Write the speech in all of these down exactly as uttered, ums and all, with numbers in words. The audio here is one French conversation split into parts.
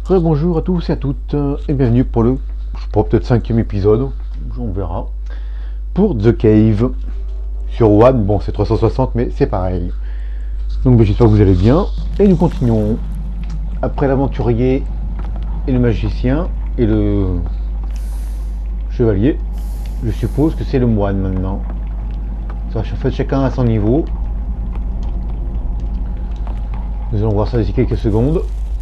Bonjour à tous et à toutes et bienvenue pour le, je crois peut-être cinquième épisode, on verra, pour The Cave sur One. Bon, c'est trois cent soixante mais c'est pareil. Donc ben, j'espère que vous allez bien et nous continuons après l'aventurier et le magicien et le chevalier. Je suppose que c'est le moine maintenant. Ça, en fait, chacun à son niveau. Nous allons voir ça d'ici quelques secondes.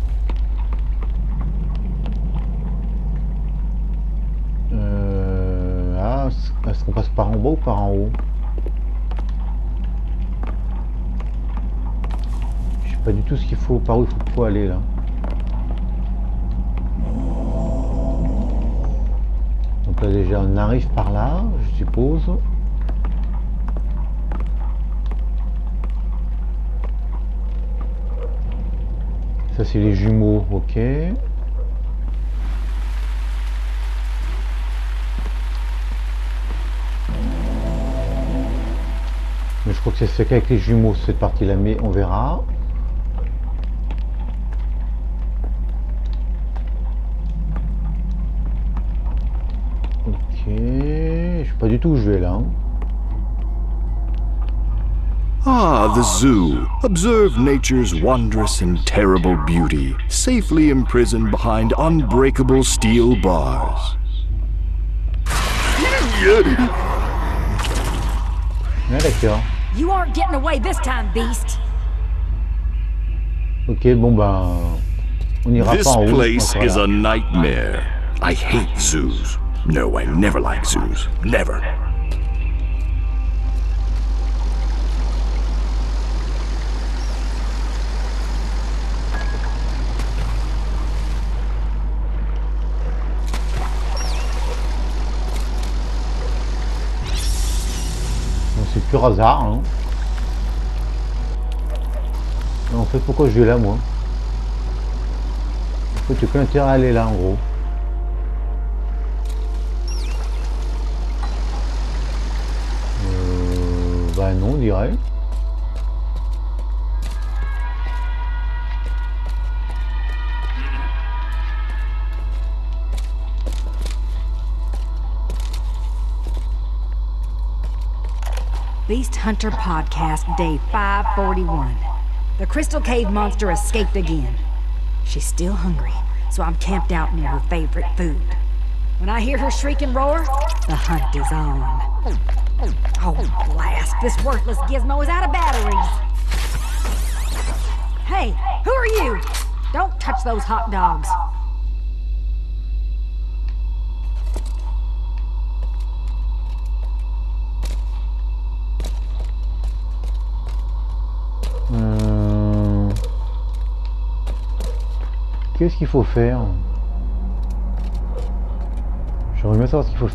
Est-ce qu'on passe par en bas ou par en haut? Je sais pas du tout ce qu'il faut, par où il faut aller là. Donc là déjà on arrive par là, je suppose. Ça c'est les jumeaux, ok. Mais je crois que c'est fait qu'avec les jumeaux cette partie là, mais on verra. Ok, je sais pas du tout où je vais là. Ah, the zoo. Observe nature's wondrous and terrible beauty, safely imprisoned behind unbreakable steel bars. Ah, d'accord. You aren't getting away this time, beast. Ok, bon bah, on ira This pas en haut. place Voilà. is a nightmare. I hate zoos. No, I never like zoos. Never. C'est pur hasard. Hein. En fait, pourquoi je vais là, moi? En fait, tu peux intérêt à aller là, en gros. Euh, bah non, on dirait. Beast Hunter Podcast, day five forty-one. The Crystal Cave monster escaped again. She's still hungry, so I'm camped out near her favorite food. When I hear her shriek and roar, the hunt is on. Oh, blast. This worthless gizmo is out of batteries. Hey, who are you? Don't touch those hot dogs. Euh... Qu'est-ce qu'il faut faire? J'aimerais bien savoir ce qu'il faut faire.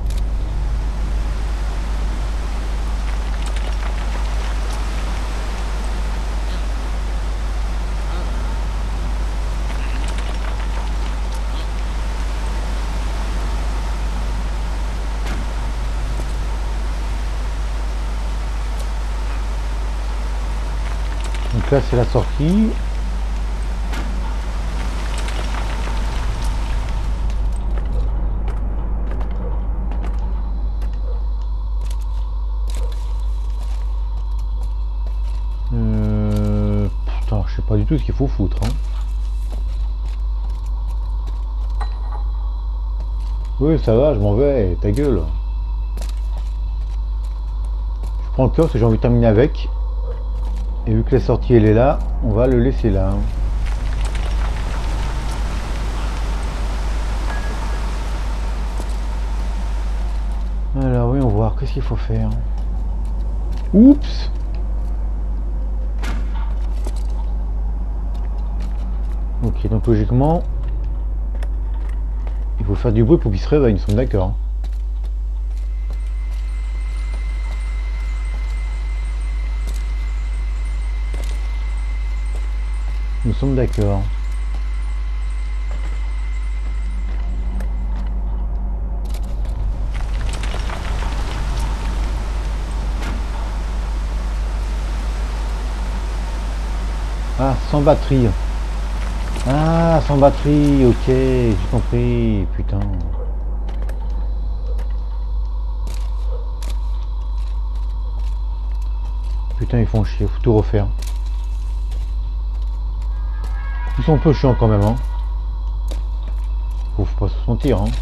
Donc là c'est la sortie. Euh... Putain, je sais pas du tout ce qu'il faut foutre. Hein. Oui, ça va, je m'en vais, ta gueule. Je prends le cœur parce que j'ai envie de terminer avec. Et vu que la sortie elle est là, on va le laisser là. Alors oui, on va voir qu'est-ce qu'il faut faire. Oups. Ok, donc logiquement, il faut faire du bruit pour qu'il se réveille, nous sommes d'accord. Nous sommes d'accord. Ah, sans batterie. Ah, sans batterie, ok, j'ai compris, putain. Putain, ils font chier, faut tout refaire. Ils sont un peu chiants quand même, hein. Faut pas se sentir, hein.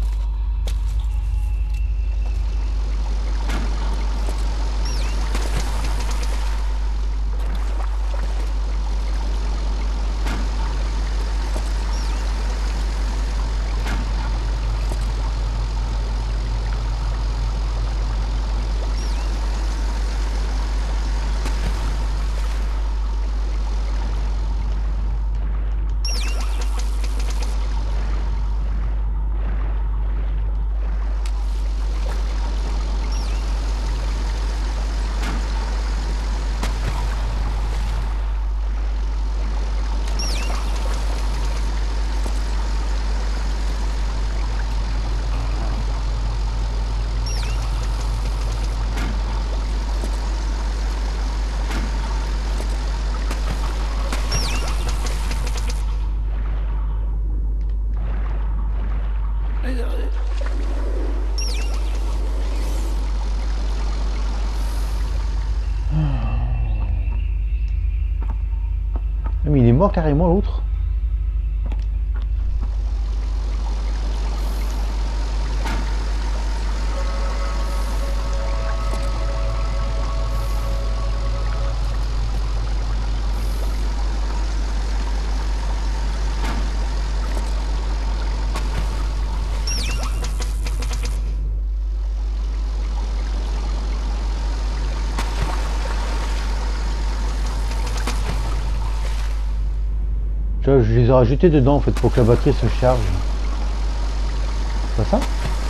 Mais il est mort carrément l'autre. Je les ai rajoutés dedans en fait pour que la batterie se charge. C'est pas ça?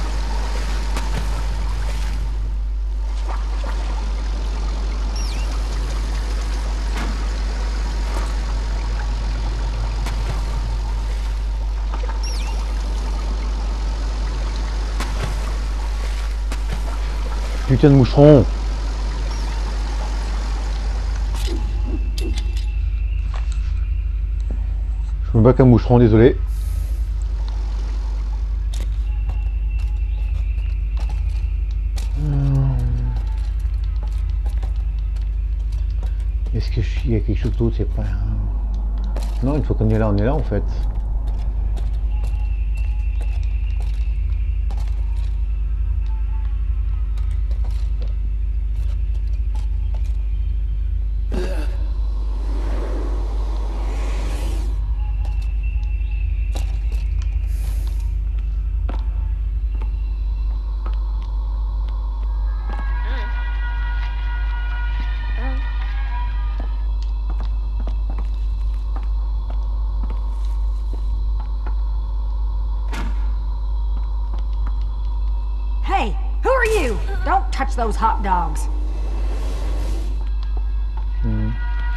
Putain de moucheron! Je me bats qu'un moucheron, désolé. Est-ce que je suis... il y a quelque chose d'autre? C'est pas... Non, une fois qu'on est là, on est là en fait. Hey, who are you? Don't touch those hot dogs. Hmm.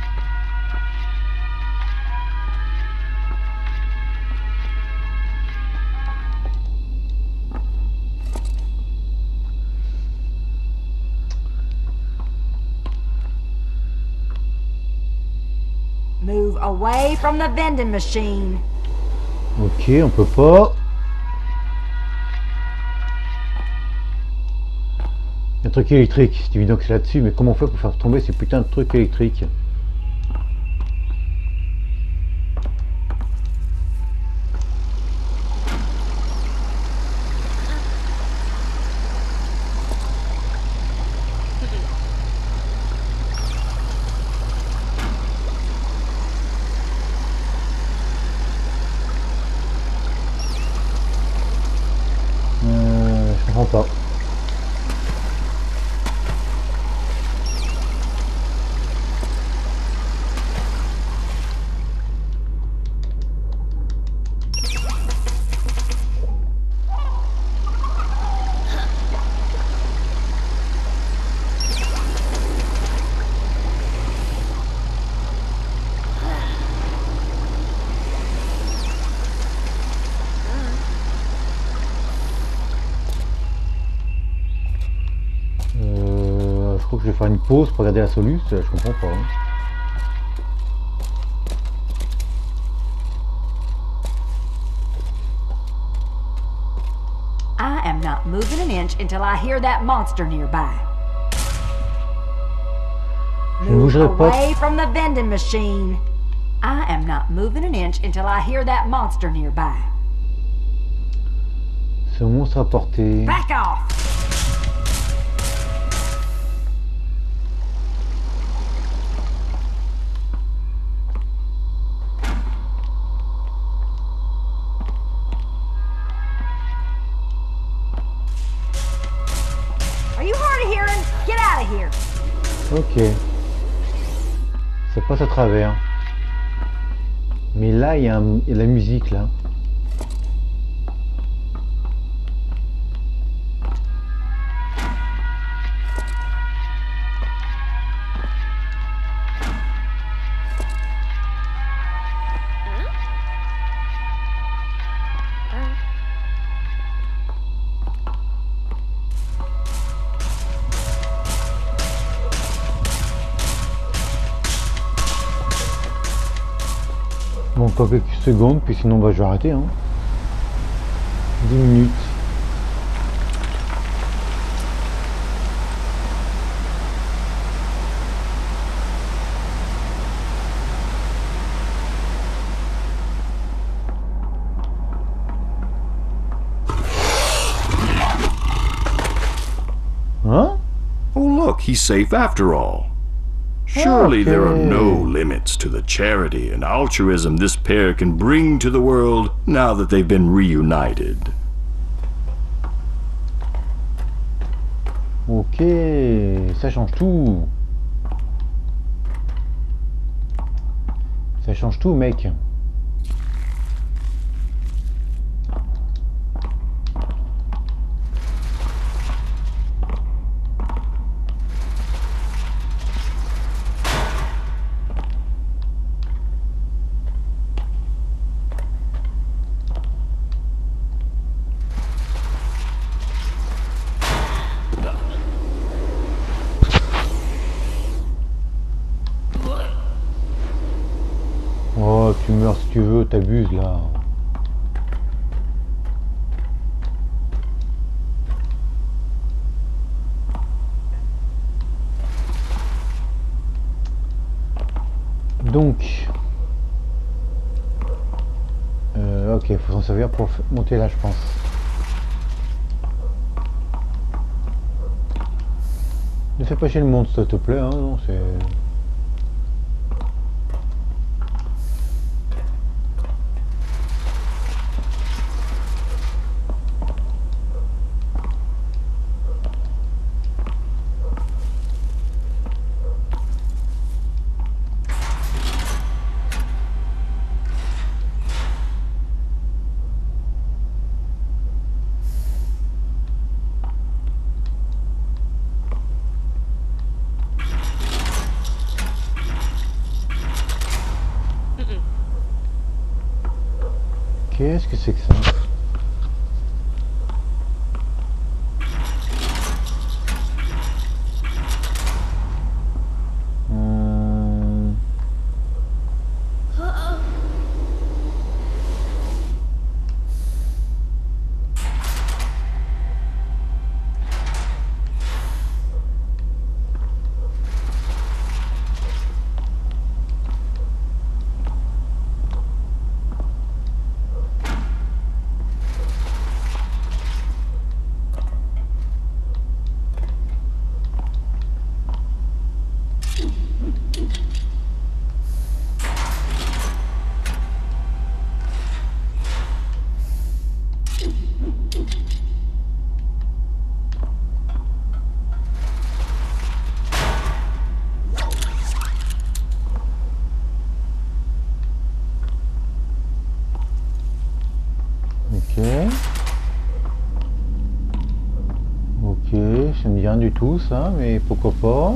Move away from the vending machine. Ok, on peut pas. Un truc électrique, c'est évident que c'est là-dessus, mais comment on fait pour faire tomber ces putains de trucs électriques? Euh, je comprends pas. Je crois que je vais faire une pause pour regarder la soluce, je comprends pas. Hein. not moving an inch until I hear that monster nearby. Je ne Move bougerai pas. away from the vending machine. I am not moving an inch until I hear that monster nearby. Ce monstre à portée. Back off! Are you hard of hearing? Get out of here! Ok. Ça passe à travers. Mais là, il y, y a la musique, là. Bon, encore quelques secondes, puis sinon bah, je vais arrêter. Hein. dix minutes. Hein? Oh, look, he's safe after all. Surely there are Okay. no limits to the charity and altruism this pair can bring to the world now that they've been reunited. Ok, ça change tout. Ça change tout, mec. Oh, tu meurs si tu veux, t'abuses là. Donc, euh, ok, faut s'en servir pour monter là, je pense. Ne fais pas chier le monstre, s'il te plaît, hein, non, c'est... Qu'est-ce que c'est que ça? Hum... Ok. Ok, ça me dit rien du tout ça, mais pourquoi pas.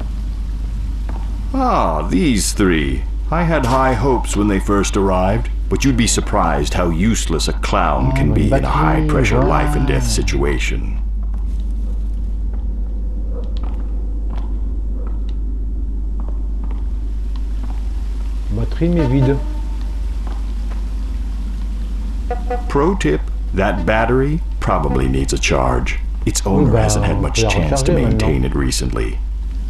Ah, these three. I had high hopes when they first arrived, but you'd be surprised how useless a clown can be in a high-pressure life and death situation. Batterie mais vide. Pro tip, that battery probably needs a charge. Its Oui, owner bah, hasn't had on much peut la chance to recharger maintain maintenant. it recently.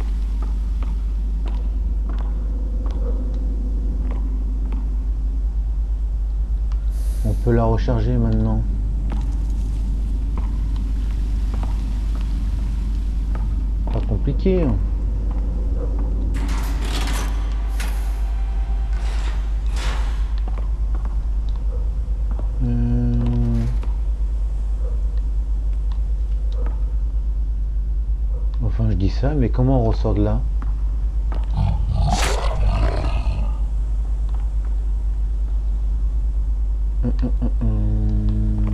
On peut la recharger maintenant. Pas compliqué. Hum. Enfin, je dis ça, mais comment on ressort de là? Hum, hum, hum, hum.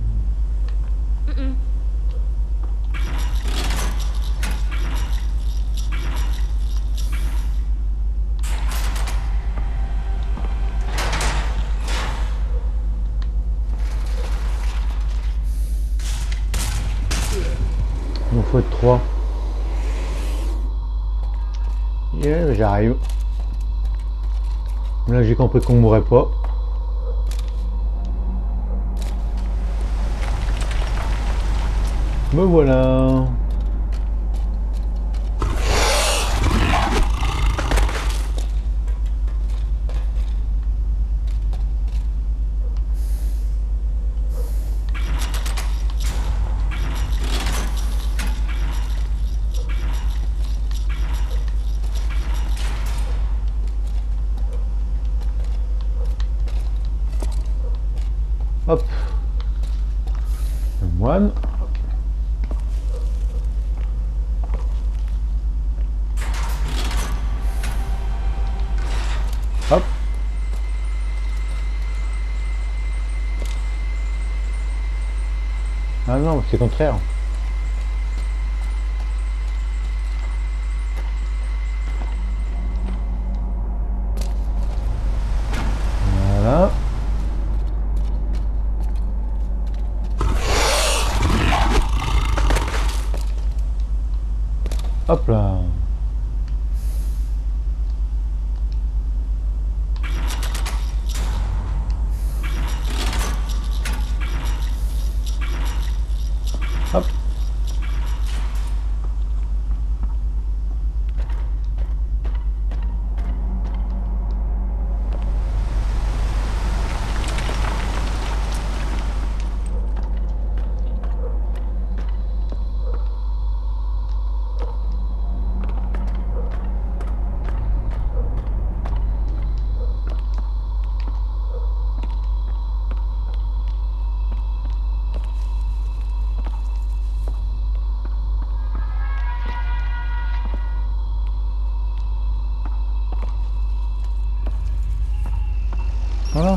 Il nous faut être trois. Yeah, j'arrive. Là, j'ai compris qu'on mourrait pas. Me voilà. Hop. Le moine. Hop. Ah non, c'est contraire. Voilà. Hop là. Hop. Voilà.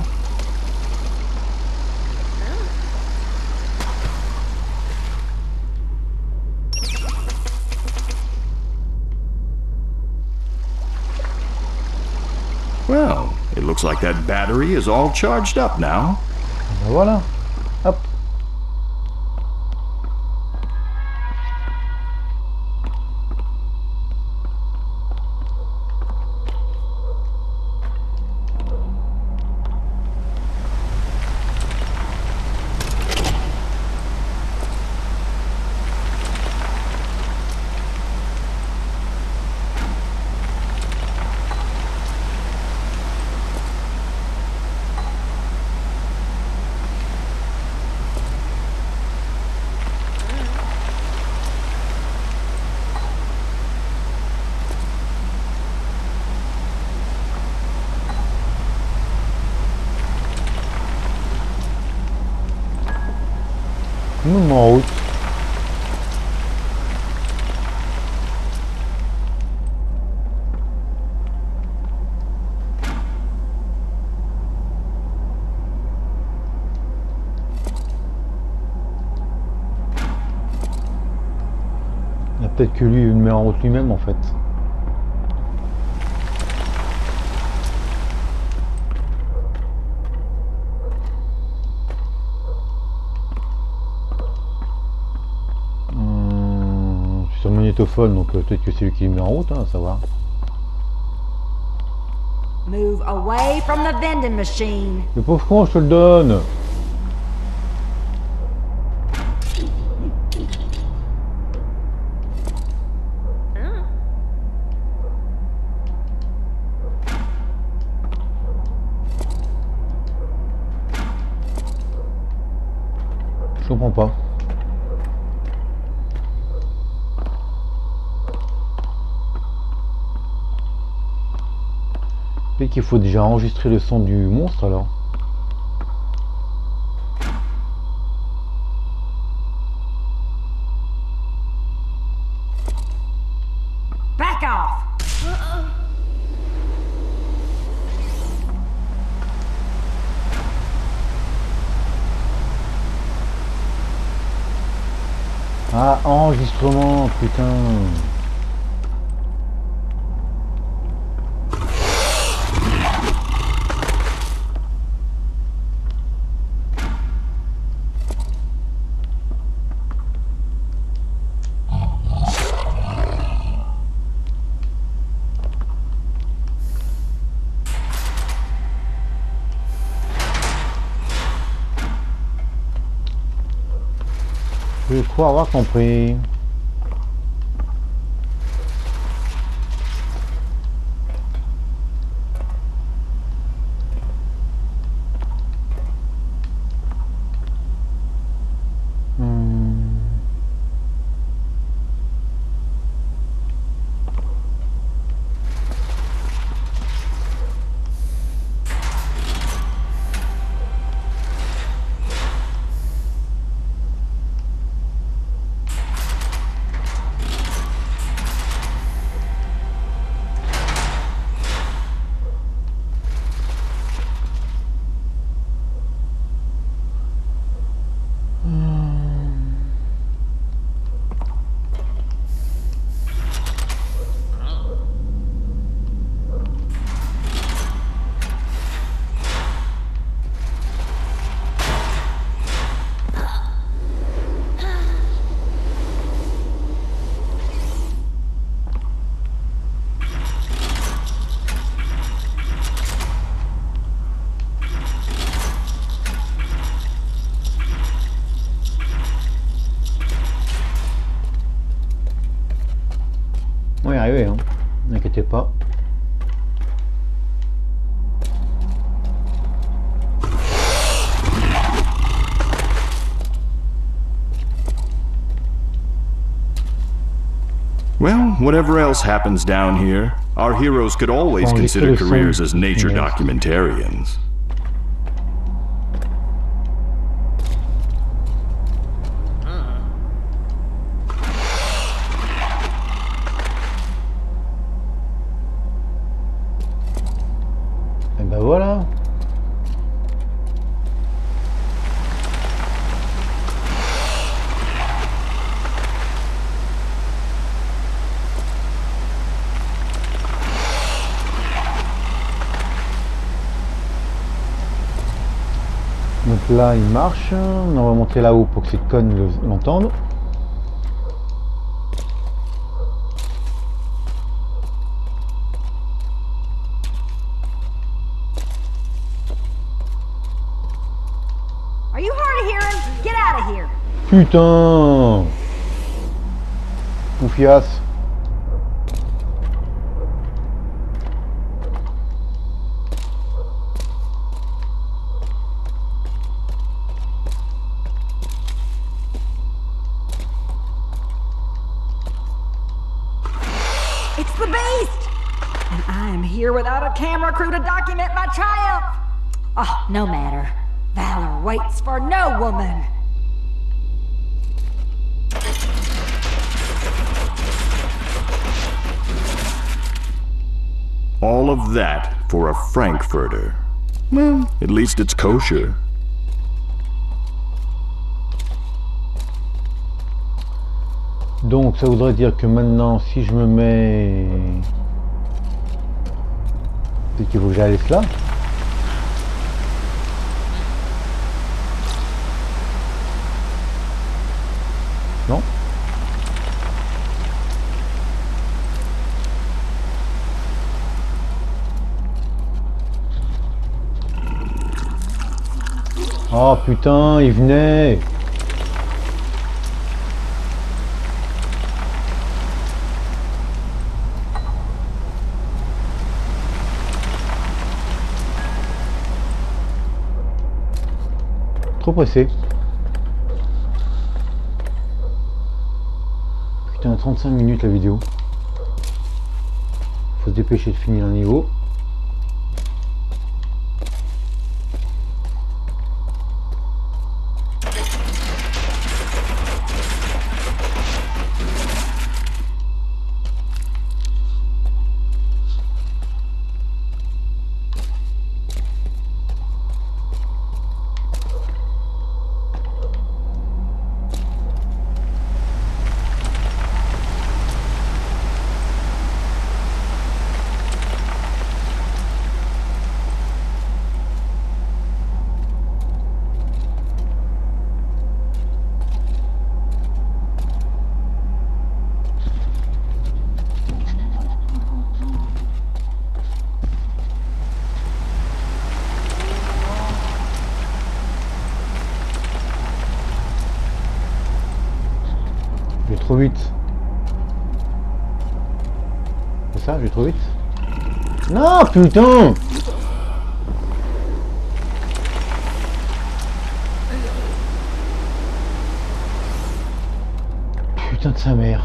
Well, it looks like that battery is all charged up now. Ben voilà. Hop. Nous sommes en route. Il y a peut-être que lui, il me met en route lui-même en fait. Sur le magnétophone, donc euh, peut-être que c'est lui qui le met en route, hein, à savoir. Move away from the vending machine. Le pauvre con, je te le donne. Je comprends pas. Peut-être qu'il faut déjà enregistrer le son du monstre alors. Back off! Ah, enregistrement, putain. Je crois avoir compris. Hmm. On va y arriver, hein. N'inquiétez pas. Well, whatever else happens down here, our heroes could always consider careers as nature documentarians. Et ben voilà. Donc là il marche, on va monter là-haut pour que ces connes l'entendent. Are you hard of hearing? Get out of here! Putain, Poufias. It's the beast! And I am here without a camera crew to document my triumph! Oh, no matter. Valor waits for no woman! All of that for a Frankfurter. Well, at least it's kosher. Donc ça voudrait dire que maintenant si je me mets... Peut-être qu'il faut que j'aille là. Non? Oh putain, il venait! Trop pressé. trente-cinq minutes la vidéo. Faut se dépêcher de finir un niveau. Je vais trop vite. C'est ça, je vais trop vite. Non, putain! Putain de sa mère.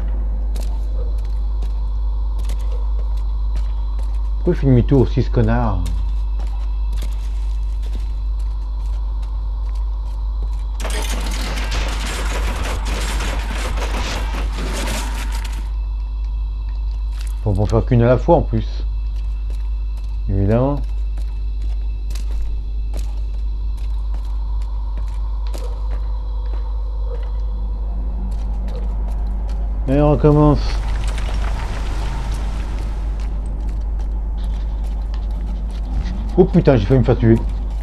Pourquoi il fait demi-tour aussi, ce connard? On va en faire qu'une à la fois en plus. Évidemment. Et on recommence. Oh putain, j'ai failli me faire tuer.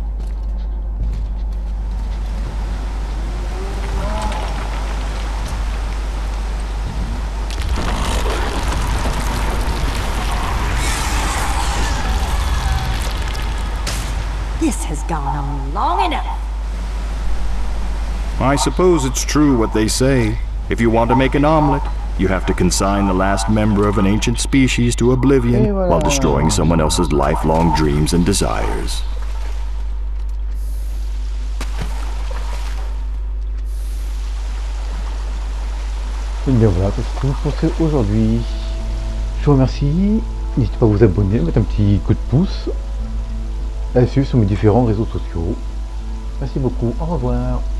This has gone on long enough. I suppose it's true what they say. If you want to make an omelet, you have to consign the last member of an ancient species to oblivion Et voilà. while destroying someone else's lifelong dreams and desires. Et bien voilà, c'est tout pour ce aujourd'hui. Je vous remercie. N'hésitez pas à vous abonner, mettre un petit coup de pouce. À suivre sur mes différents réseaux sociaux. Merci beaucoup, au revoir.